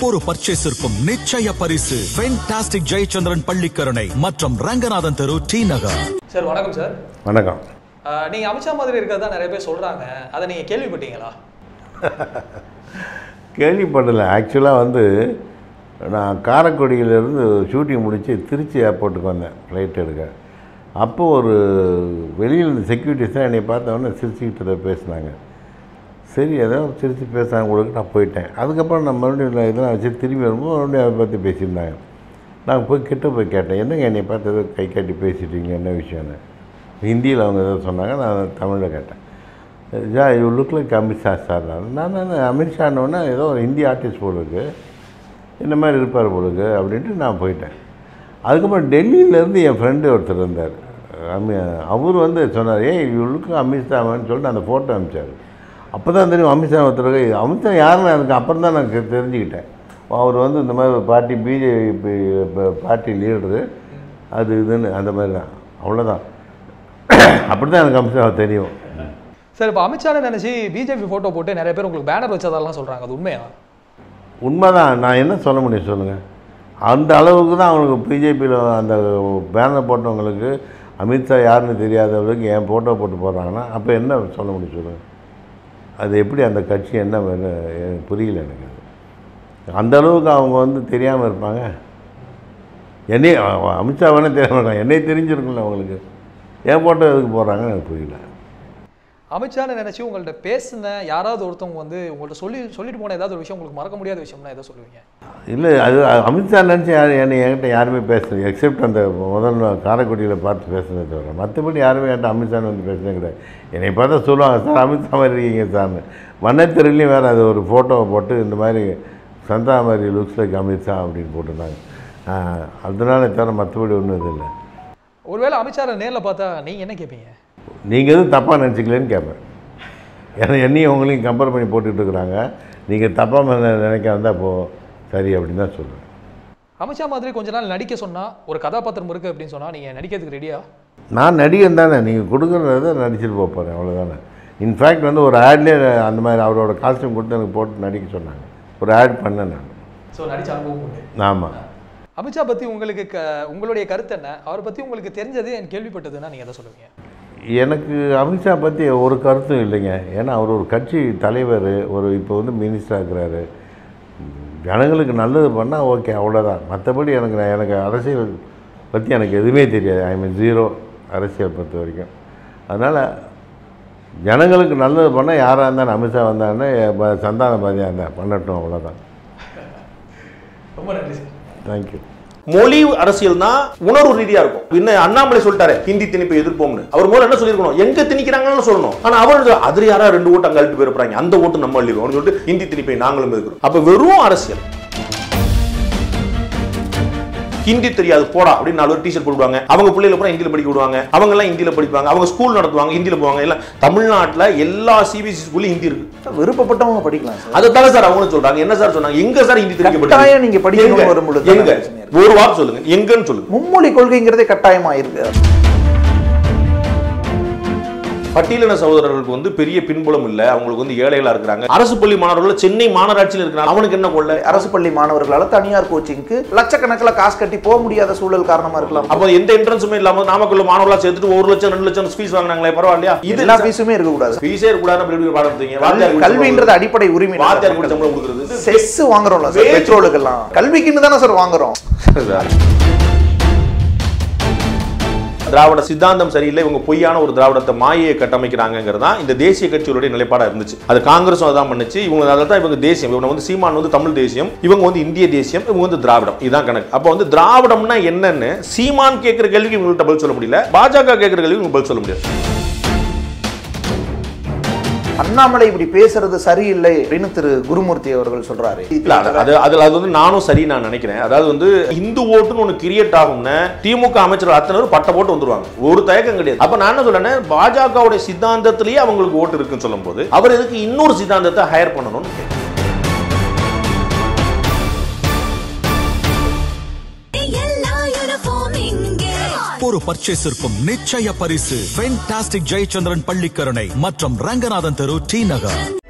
ஒரு பர்ச்சேஸிற்கும் நிச்சய பரிசு. ஃபென்டாஸ்டிக் ஜெயச்சந்திரன் பள்ளிக்கரணை மற்றும் ரங்கநாதன் தெரு, டி நகர். சார் வணக்கம் சார். வணக்கம். நீங்க அமித்ஷா மாதிரி இருக்கிறதா நிறைய பேர் சொல்றாங்க, அதை நீங்க கேள்விப்பட்டீங்களா? கேள்விப்படலை. ஆக்சுவலாக நான் காரைக்குடியிலேருந்து ஷூட்டிங் முடித்து திருச்சி ஏர்போர்ட்டுக்கு வந்தேன் ஃப்ளைட் எடுக்க. அப்போது ஒரு வெளியில் இந்த செக்யூரிட்டிஸ் தான் என்னை பார்த்தவொடனே சிரிச்சுக்கிட்டு பேசினாங்க. சரி ஏதோ சிரித்து பேசுகிறாங்க உங்களுக்கு, நான் போயிட்டேன். அதுக்கப்புறம் நான் மறுபடியும் இதெல்லாம் வச்சு திரும்பி வரும்போது மறுபடியும் அதை பற்றி பேசியிருந்தாங்க. நான் போய் கிட்ட போய் கேட்டேன், என்னங்க என்னை பார்த்து ஏதோ கை காட்டி பேசிட்டீங்க, என்ன விஷயம்னு. ஹிந்தியில் அவங்க ஏதோ சொன்னாங்க, நான் தமிழில் கேட்டேன். You look like Amit Shah sir. நான் அமித்ஷானோன்னா ஏதோ ஒரு ஹிந்தி ஆர்டிஸ்ட் போலுக்கு இந்த மாதிரி இருப்பார் போலுக்கு அப்படின்ட்டு நான் போயிட்டேன். அதுக்கப்புறம் டெல்லியிலேருந்து என் ஃப்ரெண்டு ஒருத்தர் இருந்தார், அவர் சொன்னார், யூ லுக் அமித்ஷான்னு சொல்லிட்டு அந்த ஃபோட்டோ அனுப்பிச்சார். அப்போ தான் தெரியும் அமித்ஷா ஒருத்தருக்கு. அமித்ஷா யாருன்னு எனக்கு அப்புறம் தான் நான் தெரிஞ்சுக்கிட்டேன். அவர் இந்த மாதிரி பார்ட்டி பிஜேபி பார்ட்டி லீடரு அது இதுன்னு அந்த மாதிரி தான், அவ்வளோதான். அப்படி தான் எனக்கு அமித்ஷாவை தெரியும். சார் இப்போ அமித்ஷான்னு நினச்சி பிஜேபி ஃபோட்டோ போட்டு நிறைய பேர் உங்களுக்கு பேனர் வச்சதெல்லாம் சொல்கிறாங்க, அது உண்மையா? உண்மைதான். நான் என்ன சொல்ல முடியும் சொல்லுங்கள். அந்த அளவுக்கு தான் அவங்களுக்கு பிஜேபியில் அந்த பேனர் போட்டவங்களுக்கு அமித்ஷா யாருன்னு தெரியாதவங்களுக்கு என் ஃபோட்டோ போட்டு போடுறாங்கன்னா அப்போ என்ன சொல்ல முடியும் சொல்லுங்கள். அது எப்படி அந்த கட்சி என்ன புரியல எனக்கு. அந்த அளவுக்கு அவங்க தெரியாமல் இருப்பாங்க. என்னை அமித்ஷா வேணால் தெரியாமல் இருக்காங்க, என்னை தெரிஞ்சிருக்குல்ல அவங்களுக்கு. என் ஃபோட்டோ எதுக்கு போடுறாங்கன்னு எனக்கு புரியல. அமித்ஷான்னு நினச்சி உங்கள்கிட்ட பேசுன யாராவது ஒருத்தவங்க உங்கள்கிட்ட சொல்லிட்டு போன ஏதாவது ஒரு விஷயம் உங்களுக்கு மறக்க முடியாத விஷயம்னா எதை சொல்லுவீங்க? இல்லை, அது அமித்ஷா நினச்சி என்கிட்ட யாருமே பேசுறது எக்ஸப்ட் அந்த முதல் காரைக்குடியில் பார்த்து பேசுனதை தவிர மற்றபடி யாருமே என்கிட்ட அமித்ஷான்னு பேசுனது கிடையாது. என்னை பார்த்தா சொல்லுவாங்க, சார் அமித்ஷா மாதிரி இருக்கீங்க சார்னு. வண்ணத்திரையிலையும் வேறு அது ஒரு ஃபோட்டோவை போட்டு இந்த மாதிரி சந்தானா மாதிரி லுக்ஸ் லைக் அமித்ஷா அப்படின்னு போட்டிருந்தாங்க. அதனால தவிர மற்றபடி ஒன்றும் இது இல்லை. ஒருவேளை அமித்ஷாவை நேரில் பார்த்தா நீங்கள் என்ன கேட்பீங்க? நீங்கள் எதுவும் தப்பாக நினச்சிக்கலன்னு கேட்பேன். ஏன்னா என்னையும் உங்களையும் கம்பேர் பண்ணி போட்டுக்கிட்டு இருக்கிறாங்க. நீங்கள் தப்பாக நினைக்க வந்தால் அப்போது சரி அப்படின்னு தான் சொல்லுவேன். அமித்ஷா மாதிரி கொஞ்ச நாள் நடிக்க சொன்னால், ஒரு கதாபாத்திரம் இருக்குது அப்படின்னு சொன்னால் நீங்கள் நடிக்கிறதுக்கு ரெடியா? நான் நடிகன் தானே, நீங்கள் கொடுக்குறத நடிச்சுட்டு போகிறேன், அவ்வளோதானே. இன்ஃபேக்ட் ஒரு ஆட்லேயே அந்த மாதிரி அவரோட காஸ்டியூம் கொடுத்து எனக்கு போட்டு நடிக்க சொன்னாங்க. ஒரு ஆட் பண்ணேன் நான். ஸோ நடிச்ச அனுபவம் உண்டு. ஆமாம். அமித்ஷா பற்றி உங்களுடைய கருத்து என்ன? அவரை பற்றி உங்களுக்கு தெரிஞ்சது எனக்கு கேள்விப்பட்டதுன்னா நீங்கள் எதை சொல்லுவீங்க? எனக்கு அமித்ஷா பற்றி ஒரு கருத்தும் இல்லைங்க. ஏன்னா அவர் ஒரு கட்சி தலைவர், இப்போ மினிஸ்டராக இருக்கிறாரு. ஜனங்களுக்கு நல்லது பண்ணால் ஓகே, அவ்வளோதான். மற்றபடி எனக்கு அரசியல் பற்றி எனக்கு எதுவுமே தெரியாது. ஐ மீன் ஜீரோ அரசியல் பொறுத்த வரைக்கும். அதனால் ஜனங்களுக்கு நல்லது பண்ணால் யாராக இருந்தாலும் அமித்ஷா வந்தாருன்னா சந்தான பாரதியாக இருந்தால் பண்ணட்டும், அவ்வளோதான். ரொம்ப நன்றி சார். தேங்க்யூ. மொழி அரசியல் தான் உணர்வு ரீதியா இருக்கும். இன்னும் அண்ணாமலை சொல்லிட்டாரு ஹிந்தி திணிப்பை எதிர்ப்போம்னு. அவர் முதல்ல என்ன சொல்லிருக்கணும், எங்க திணிக்கிறாங்கன்னு சொல்லணும். ஆனா அவர் அதுல யாரா 2 ஓட்டு அங்க அழுட்டு போயிருப்பாங்க, அந்த ஓட்டு நம்ம அள்ளிடுவோம் சொல்லிட்டு ஹிந்தி திணிப்பை நாங்களும் எதிர்க்கிறோம். அப்ப வெறும் அரசியல். ஹிந்தி தெரியாது போடா அப்படின்னு 4 டீச்சர் போடுவாங்க. அவங்க பிள்ளைகளை பூரா ஹிந்தியில படிக்க விடுவாங்க. அவங்க எல்லாம் ஹிந்தியில படிப்பாங்க. அவங்க ஸ்கூல் நடத்துவாங்க, ஹிந்தியில போவாங்க. எல்லாம் தமிழ்நாட்டுல எல்லா சிபிஎஸ்இ ஸ்கூல்ல ஹிந்தி இருக்கு. விருப்பப்பட்டவங்க படிக்கலாம். அதுதான் சார் அவங்க சொல்றாங்க. என்ன சார் சொன்னாங்க, எங்க சார் ஹிந்தி திணிக்கப்பட்டது? நீங்க படிக்கணும் வரும்போது எங்க ஒரு வார்த்தை சொல்லுங்க, எங்கன்னு சொல்லுங்க. மும்மொழி கொள்கைங்கிறதே கட்டாயமா இருக்கு. பட்டியலின சகோதரர்களுக்கு பெரிய பின்புலம் இல்ல, அவங்களுக்கு ஏழைகளா இருக்கிறாங்க. அரசு பள்ளி மாணவர்கள் சென்னை மாநகராட்சியில் இருக்கிறாங்க. அவனுக்கு என்ன கொள்ள? அரசு பள்ளி மாணவர்களால தனியார் கோச்சிங்க்கு லட்சக்கணக்கில் காசு கட்டி போக முடியாத சூழல் காரணமா இருக்கலாம். அப்போ எந்த என்ட்ரன்ஸுமே இல்லாம நாமக்கல்ல மாணவர்களா சேர்த்துட்டு 1 லட்சம் 2 லட்சம் ஃபீஸ் வாங்கினாங்களே, பரவாயில்லையா? இது எல்லா ஃபீஸுமே இருக்க கூடாது. ஃபீஸே இருக்க கூடாது. பாடம் எடுத்தீங்க. கல்வின்றது அடிப்படை உரிமை. வாத்தியார் கூட சம்பளம் கொடுக்கிறது. செஸ் வாங்குறோம்ல சார், பெட்ரோலுக்கெல்லாம் கல்விக்குன்னு தானே சார் வாங்குறோம். திராவிட சித்தாந்தம் சரியில்லை, இவங்க பொய்யான ஒரு திராவிடத்தை மாயை கட்டமைக்கிறாங்கிறது தான் இந்த தேசிய கட்சிகளுடைய நிலைப்பாடா இருந்துச்சு. அது காங்கிரஸும் அதான் பண்ணுச்சு. இவங்க தேசியம், இவங்க சீமான் தமிழ் தேசியம், இவங்க இந்திய தேசியம், இவங்க திராவிடம். இதுதான் கணக்கு. அப்போ திராவிடம்னா என்னன்னு சீமான் கேட்கிற கேள்விக்கு இவங்கள்ட்ட பதில் சொல்ல முடியல, பாஜக கேட்கிற கேள்விக்கு இவங்க பதில் சொல்ல முடியாது. அண்ணாமலை இப்படி பேசுறது சரியில்லை அப்படின்னு திரு குருமூர்த்தி அவர்கள் சொல்றாரு. அது நானும் சரி நான் நினைக்கிறேன். அதாவது இந்து ஓட்டுன்னு ஒண்ணு கிரியேட் ஆகும்னு திமுக அமைச்சர் அத்தனை பட்ட போட்டு வந்துருவாங்க, ஒரு தயக்கம் கிடையாது. அப்ப நான் என்ன சொல்றேன், பாஜகவுடைய சித்தாந்தத்திலேயே அவங்களுக்கு ஓட்டு இருக்குன்னு சொல்லும் போது அவர் எதுக்கு இன்னொரு சித்தாந்தத்தை ஹையர் பண்ணணும்னு ஒரு பர்ச்சேஸிற்கும் நிச்சய பரிசு. ஃபென்டாஸ்டிக் ஜெயச்சந்திரன் பள்ளிக்கரணை மற்றும் ரங்கநாதன் தெரு, டி நகர்.